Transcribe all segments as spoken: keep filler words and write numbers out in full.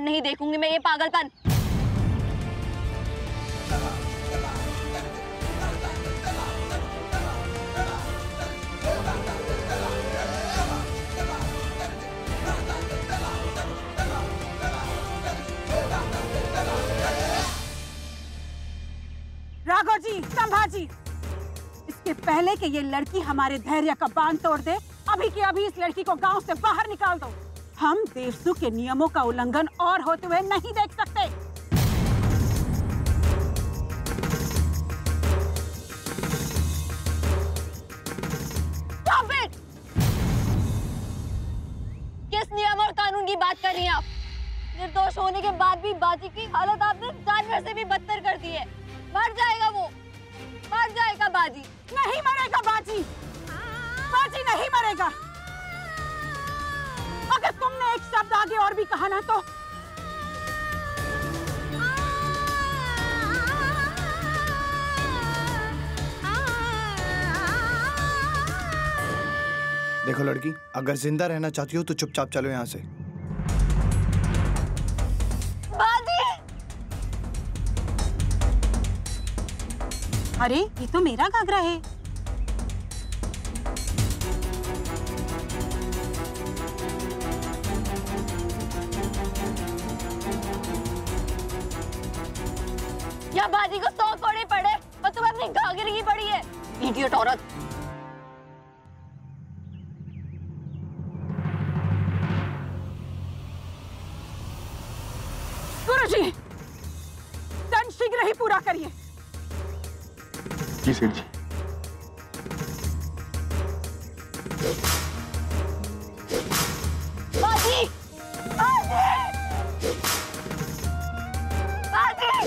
नहीं देखूंगी मैं ये पागलपन। राघव जी, संभाजी, इसके पहले कि ये लड़की हमारे धैर्य का बांध तोड़ दे, अभी के अभी इस लड़की को गांव से बाहर निकाल दो। हम देवसु के नियमों का उल्लंघन और होते हुए नहीं देख सकते। Stop it! किस नियम और कानून की बात कर रही हैं आप? निर्दोष होने के बाद भी बाजी की हालत आपने जानवर से भी बदतर कर दी है। मर जाएगा वो, मर जाएगा बाजी। नहीं मरेगा बाजी, बाजी नहीं मरेगा। अगर तुमने एक शब्द आगे और भी कहा ना तो देखो लड़की, अगर जिंदा रहना चाहती हो तो चुपचाप चलो यहाँ से। बाजी! अरे ये तो मेरा घाघरा है। या बाजी को सौ कोड़े पड़े और तुम्हें अपनी घाघरे की पड़ी है, इडियट औरत। गुरुजी, दंड शीघ्र ही पूरा करिए। जी सेठ जी। बाजी! बाजी! बाजी!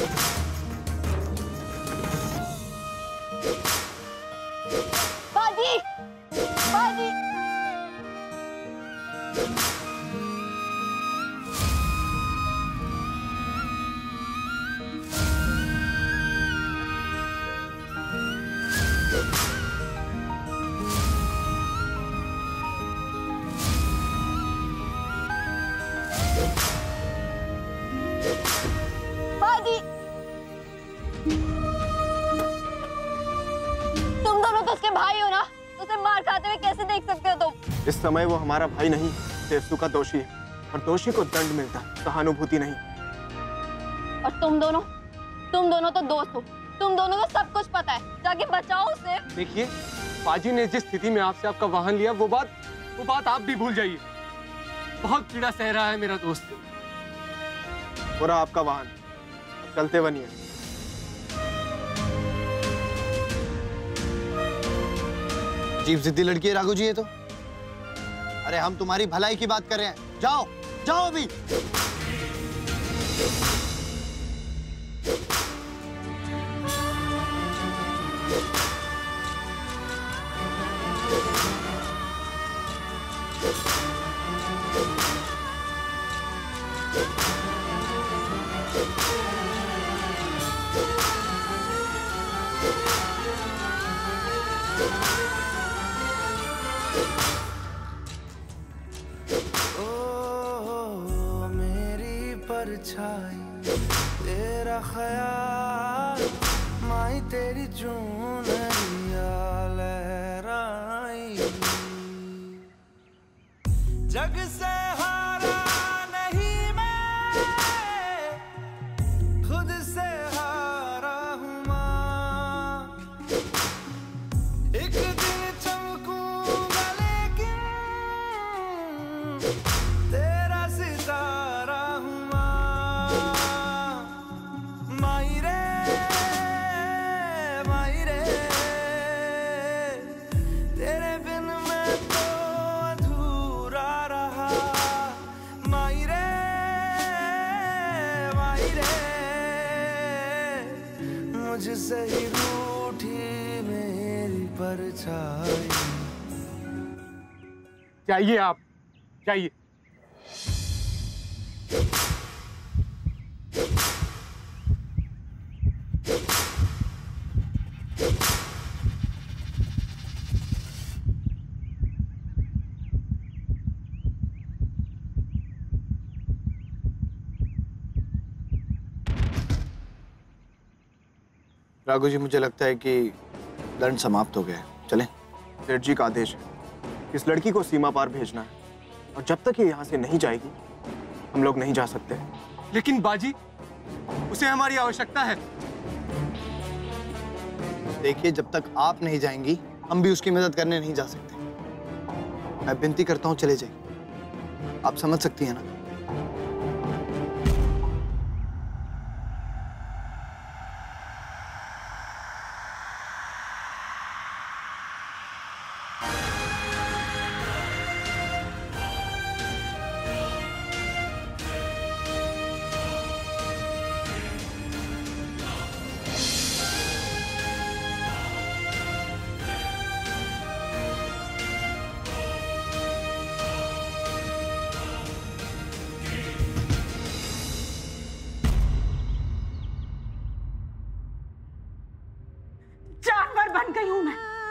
बाजी! बाजी! बाजी! तुम दोनों तो उसके भाई हो ना, तो उसे मार खाते हुए कैसे देख सकते हो तुम? इस समय वो हमारा भाई नहीं, देवसु का दोषी है और दोषी को दंड मिलता, सहानुभूति नहीं। और तुम दोनों, तुम दोनों तो दोस्त हो, तुम दोनों को सब कुछ पता है, जाके बचाओ उसे। देखिए, बाजी ने जिस स्थिति में आपसे आपका वाहन लिया, वो बात वो बात आप भी भूल जाइए। बहुत पीड़ा सह रहा है मेरा दोस्त। पूरा आपका वाहन, चलते बनिए। अजीब जिद्दी लड़की है राघव जी ये तो। अरे हम तुम्हारी भलाई की बात कर रहे हैं, जाओ जाओ अभी। तेरा ख्याल माई तेरी चूनरिया लहराई, जग से हारा नहीं मैं, खुद से हारा हूँ माँ। एक दिन चमकूंगा लेकिन तेरा सितारा हूँ मुझसे ही रूठी मेरी परछाई। जाइए आप, जाइए। राघु जी, मुझे लगता है कि दंड समाप्त हो गया है, चलें? सेठ जी का आदेश है, इस लड़की को सीमा पार भेजना है, और जब तक ये यहाँ से नहीं जाएगी हम लोग नहीं जा सकते। लेकिन बाजी, उसे हमारी आवश्यकता है। देखिए, जब तक आप नहीं जाएंगी हम भी उसकी मदद करने नहीं जा सकते। मैं विनती करता हूँ, चले जाइए। आप समझ सकती हैं ना? जानवर बन गई हूं मैं,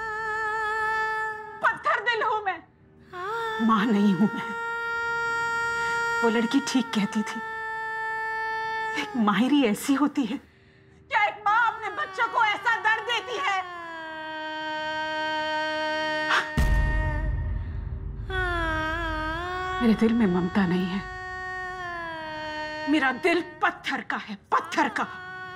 पत्थर दिल हूं मैं, मां नहीं हूं मैं। वो लड़की ठीक कहती थी, एक माहिरी ऐसी होती है। क्या एक मां अपने बच्चों को ऐसा दर्द देती है? मेरे दिल में ममता नहीं है, मेरा दिल पत्थर का है, पत्थर का।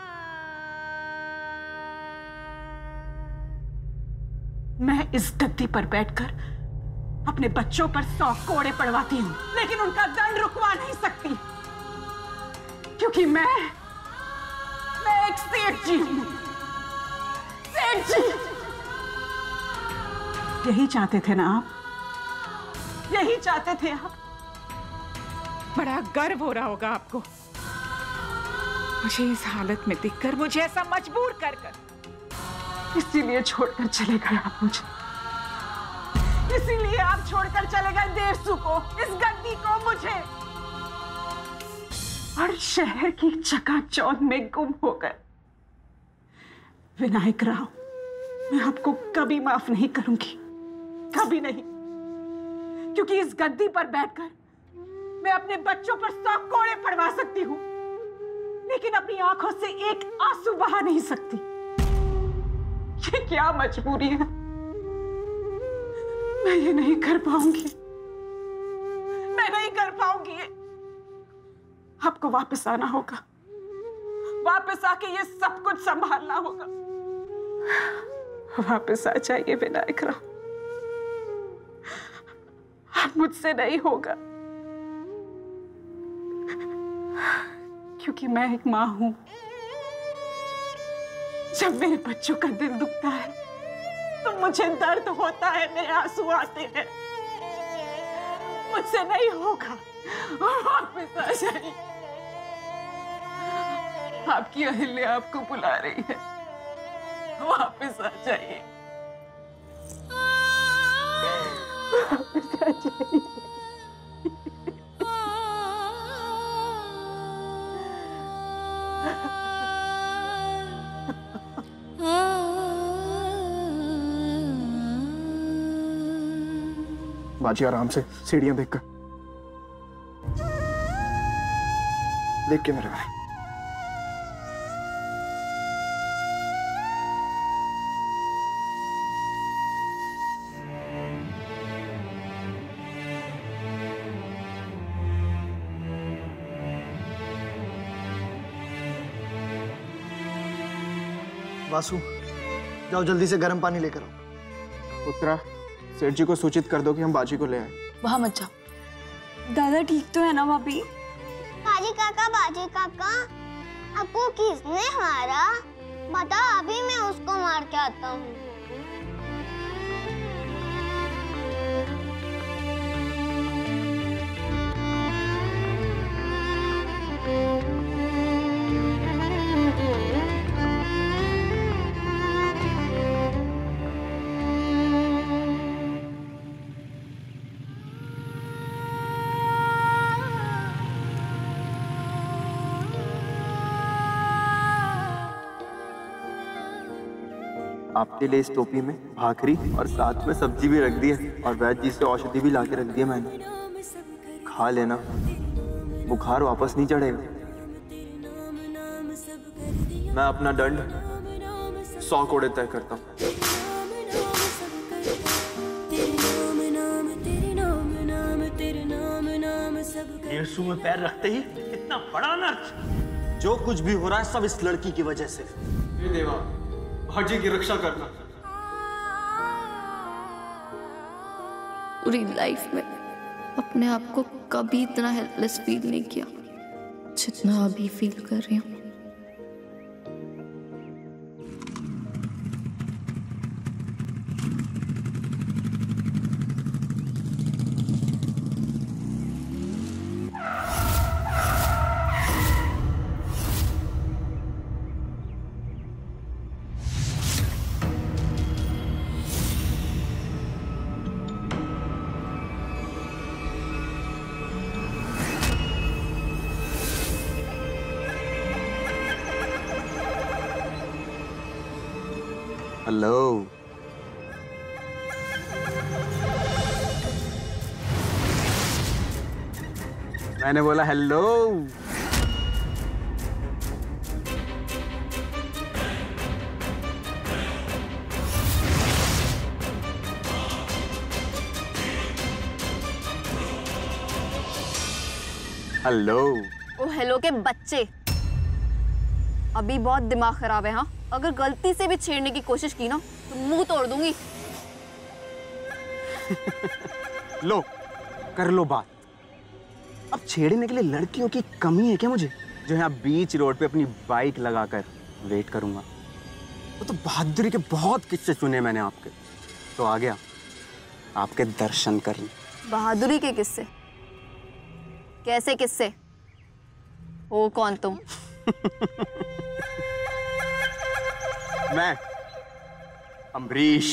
मैं इस गद्दी पर बैठकर अपने बच्चों पर सौ कोड़े पड़वाती हूं, लेकिन उनका दंड रुकवा नहीं सकती, क्योंकि मैं मैं एक सेठ जी हूं। सेठ जी, यही चाहते थे ना आप? यही चाहते थे आप? बड़ा गर्व हो रहा होगा आपको मुझे इस हालत में देखकर, मुझे ऐसा मजबूर कर कर। इसीलिए छोड़कर चले गए आप मुझे, इसीलिए आप छोड़कर चले गए देवसू को, इस गद्दी को, मुझे, और शहर की चकाचौंध में गुम हो गए। विनायक राव, मैं आपको कभी माफ नहीं करूंगी, कभी नहीं, क्योंकि इस गद्दी पर बैठकर मैं अपने बच्चों पर सौ कोड़े पड़वा सकती हूं, लेकिन अपनी आंखों से एक आंसू बहा नहीं सकती। ये क्या मजबूरी है? मैं ये नहीं कर पाऊंगी, मैं नहीं कर पाऊंगी। आपको वापस आना होगा, वापस आके ये सब कुछ संभालना होगा। वापस आ जाइए विनायक राव, अब मुझसे नहीं होगा, क्योंकि मैं एक मां हूं। जब मेरे बच्चों का दिल दुखता है तो मुझे दर्द होता है, मेरे आंसू आते हैं। मुझसे नहीं होगा, वापस आ जाइए। आपकी अहिल्या आपको बुला रही है, वापस आ जाइए, वापस आ जाइए। बाजी आराम से, सीढ़ियां देखकर, देख के मेरे भाई। वासु, जाओ जल्दी से गर्म पानी लेकर आओ। उत्तरा, सेठ जी को सूचित कर दो कि हम बाजी को ले आए। वहां मत जाओ। दादा ठीक तो है ना भाभी? बाजी काका, बाजी काका, आपको किसने मारा? बता, अभी मैं उसको मार के आता हूँ। आपके लिए इस टोपी में भाकरी और साथ में सब्जी भी रख दी है, और वैद्य जी से औषधि भी लाके रख दी है मैंने, खा लेना, बुखार वापस नहीं चढ़ेगा। मैं अपना दंड सौ कोड़े तय करता हूँ। डेढ़सू में पैर रखते ही इतना बड़ा अनर्थ। जो कुछ भी हो रहा है सब इस लड़की की वजह से। हे देवा, भाजी की रक्षा करना। पूरी लाइफ में अपने आप को कभी इतना हेल्पलेस फील नहीं किया जितना अभी फील कर रही हूँ। हेलो, मैंने बोला हेलो। हेलो। ओ हेलो के बच्चे, अभी बहुत दिमाग खराब है। हाँ, अगर गलती से भी छेड़ने की कोशिश की ना तो मुंह तोड़ दूंगी। लो, कर लो बात। अब छेड़ने के लिए लड़कियों की कमी है क्या मुझे, जो यहाँ बीच रोड पे अपनी बाइक लगाकर वेट करूंगा? वो तो बहादुरी के बहुत किस्से सुने मैंने आपके, तो आ गया आपके दर्शन करने। बहादुरी के किस्से? कैसे किस्से? हो कौन तुम? मैं अम्बरीश।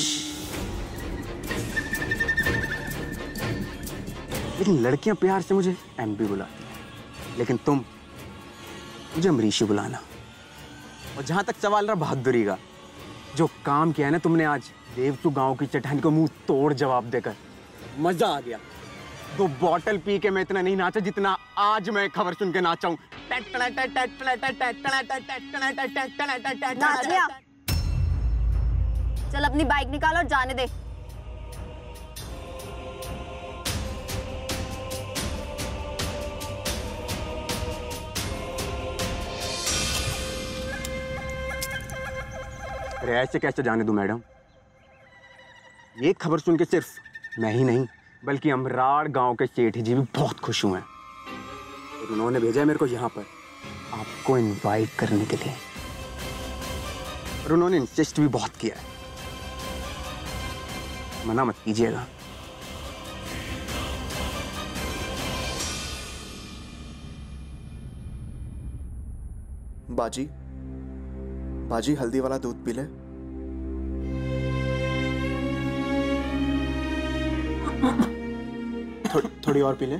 लेकिन लड़कियां प्यार से मुझे एमबी बुलाती हैं, लेकिन तुम मुझे अम्बरीश ही बुलाना। और जहां तक सवाल रहा बहादुरी का, जो काम किया है ना तुमने आज देवसू गांव की चट्टान को मुंह तोड़ जवाब देकर, मजा आ गया। दो बॉटल पी के मैं इतना नहीं नाचा जितना आज मैं खबर सुन के नाचा हूं। नाच लिया? चल अपनी बाइक निकाल और जाने दे। अरे ऐसे कैसे जाने दूं मैडम? ये खबर सुन के सिर्फ मैं ही नहीं बल्कि अमराड़ गांव के सेठ जी भी बहुत खुश हुए हैं। और उन्होंने भेजा है मेरे को यहाँ पर आपको इनवाइट करने के लिए। और उन्होंने इंसिस्ट भी बहुत किया है, मना मत कीजिएगा। बाजी, बाजी हल्दी वाला दूध पी ले। थो, थोड़ी और पी ले।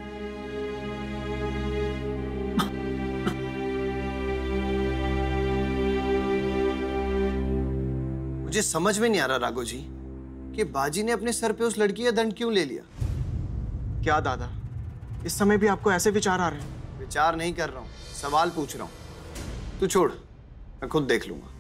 मुझे समझ में नहीं आ रहा राघव जी कि बाजी ने अपने सर पे उस लड़की का दंड क्यों ले लिया। क्या दादा, इस समय भी आपको ऐसे विचार आ रहे हैं? विचार नहीं कर रहा हूँ, सवाल पूछ रहा हूँ। तू छोड़, मैं खुद देख लूंगा।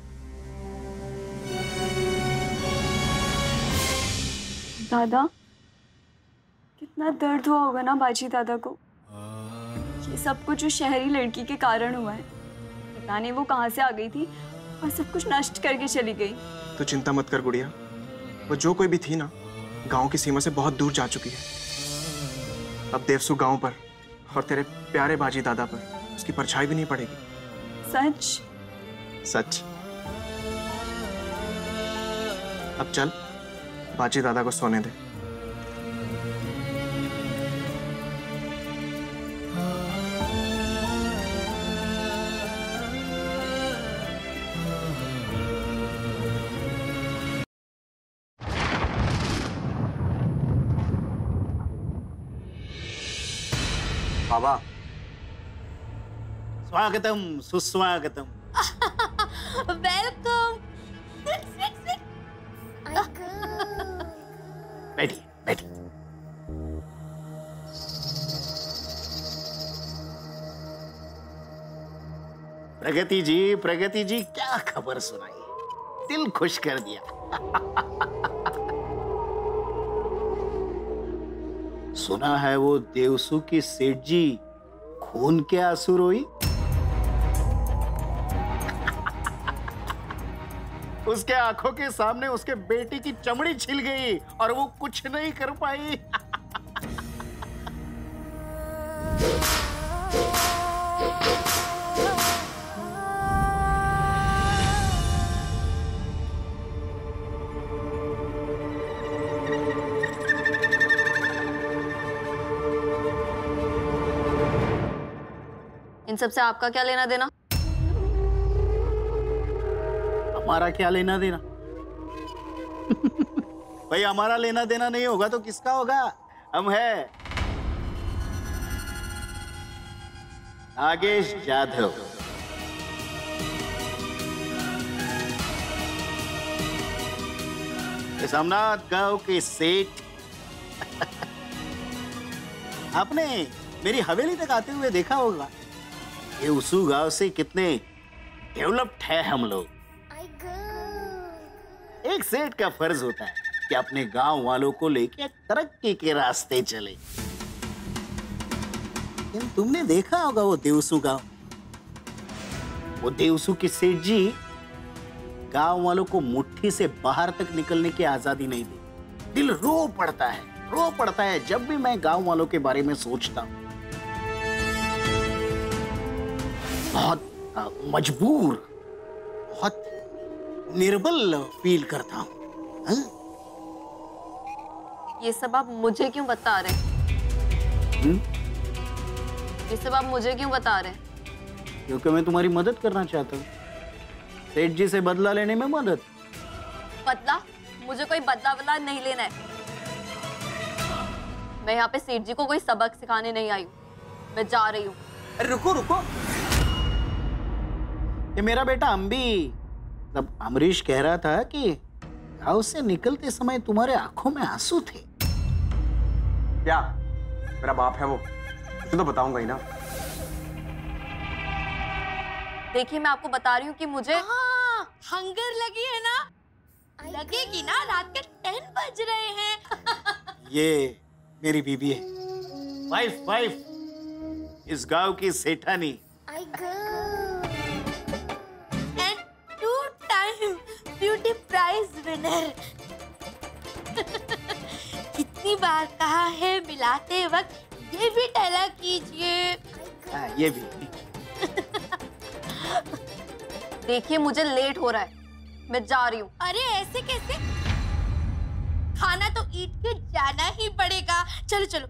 दादा, कितना दर्द हुआ होगा ना बाजी दादा को। ये सब कुछ उस शहरी लड़की के कारण हुआ है। पता नहीं वो कहाँ से आ गई थी और सब कुछ नष्ट करके चली गई। तो चिंता मत कर गुड़िया, वो जो कोई भी थी ना, गांव की सीमा से बहुत दूर जा चुकी है। अब देवसू गांव पर और तेरे प्यारे बाजी दादा पर उसकी परछाई भी नहीं पड़ेगी। सच? सच। अब चल बाजी दादा को सोने दे। बाबा, स्वागतम सुस्वागतम। वेलकम। बैठिए बैठिए। प्रगति जी, प्रगति जी, क्या खबर सुनाई? दिल खुश कर दिया। सुना है वो देवसू की सेठ जी खून के आंसू रोई। उसके आंखों के सामने उसके बेटे की चमड़ी छिल गई और वो कुछ नहीं कर पाई। इन सब से आपका क्या लेना देना? हमारा क्या लेना देना? भाई हमारा लेना देना नहीं होगा तो किसका होगा? हम है नागेश जाधव। इस अमनाथ गांव के सेठ। आपने मेरी हवेली तक आते हुए देखा होगा ये उसू गांव से कितने डेवलप्ड है हम लोग। एक सेठ का फर्ज होता है कि अपने गांव वालों को लेकर तरक्की के रास्ते चले। लेकिन तुमने देखा होगा वो देवसू गांव, वो देवसू के सेठ जी गांव वालों को मुट्ठी से बाहर तक निकलने की आजादी नहीं दी। दिल रो पड़ता है, रो पड़ता है जब भी मैं गांव वालों के बारे में सोचता हूं। बहुत आ, मजबूर, बहुत निर्बल फील करता हूं। हाँ? ये सब आप मुझे क्यों बता रहे हैं? हुँ? ये सब आप मुझे क्यों बता रहे हैं? क्योंकि मैं तुम्हारी मदद करना चाहता हूँ, सेठ जी से बदला लेने में मदद। बदला? मुझे कोई बदला बदला नहीं लेना है। मैं यहाँ पे सेठ जी को कोई सबक सिखाने नहीं आई हूँ। मैं जा रही हूँ। अरे रुको रुको, ये मेरा बेटा अम्बी, तब अमरीश कह रहा था कि गांव से निकलते समय तुम्हारे आंखों में आंसू थे। क्या मेरा बाप है वो? तो बताऊंगा ही ना। देखिए मैं आपको बता रही हूँ कि मुझे हाँ, हंगर लगी है ना? लगेगी ना, रात के टेन बज रहे हैं। ये मेरी बीबी है, वाइफ वाइफ, इस गांव की सेठानी। And two time beauty prize winner. कितनी बार कहा है मिलाते वक्त ये भी टला कीजिए। हाँ, ये भी। देखिए मुझे लेट हो रहा है, मैं जा रही हूँ। अरे ऐसे कैसे? खाना तो ईट के जाना ही पड़ेगा। चलो चलो,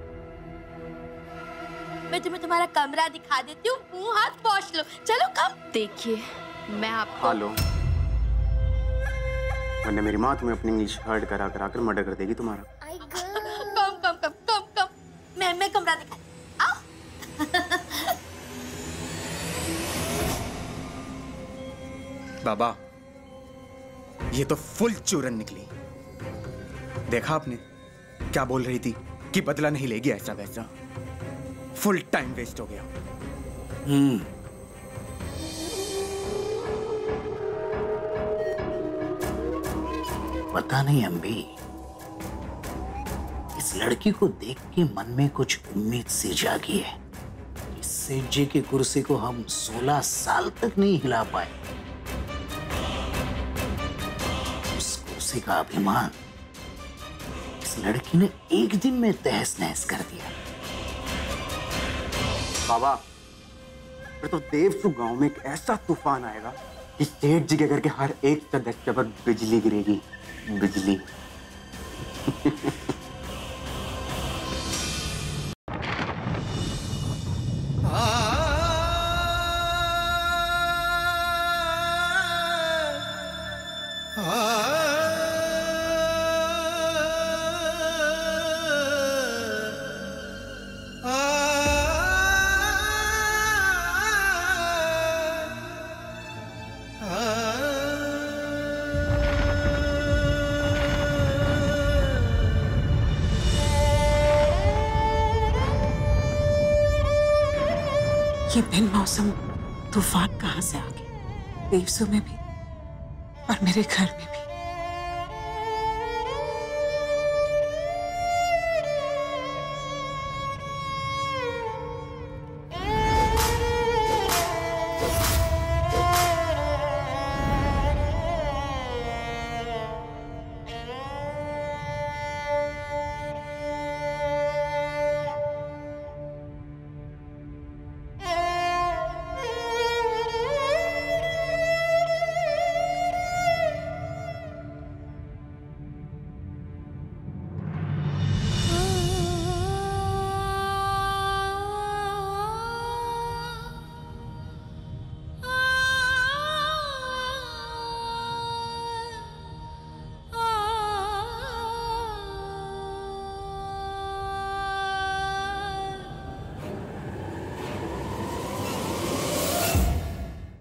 मैं तुम्हें तुम्हारा कमरा दिखा देती हूँ, मुंह हाथ पहुँच लो। चलो कम। देखिए मैं आपको हेलो, वरना मेरी माँ तुम्हें अपनी इंग्लिश हर्ड करा करा कर मर्डर कर देगी तुम्हारा। कम कम कम कम कम, मैं मैं कमरा दिखा। आओ। बाबा ये तो फुल चूरन निकली। देखा आपने क्या बोल रही थी कि बदला नहीं लेगी ऐसा वैसा। फुल टाइम वेस्ट हो गया। हम्म पता नहीं अम्बी, इस लड़की को देख के मन में कुछ उम्मीद सी जागी है। इस सेठ जी की कुर्सी को हम सोलह साल तक नहीं हिला पाए। उस कुर्सी का अभिमान इस लड़की ने एक दिन में तहस नहस कर दिया। बाबा फिर तो देवसू गांव में एक ऐसा तूफान आएगा कि सेठ जी के घर के हर एक सदस्य पर बिजली गिरेगी। बिजली। ये बिन मौसम तूफान कहां से आ गए? देवसू में भी और मेरे घर में भी।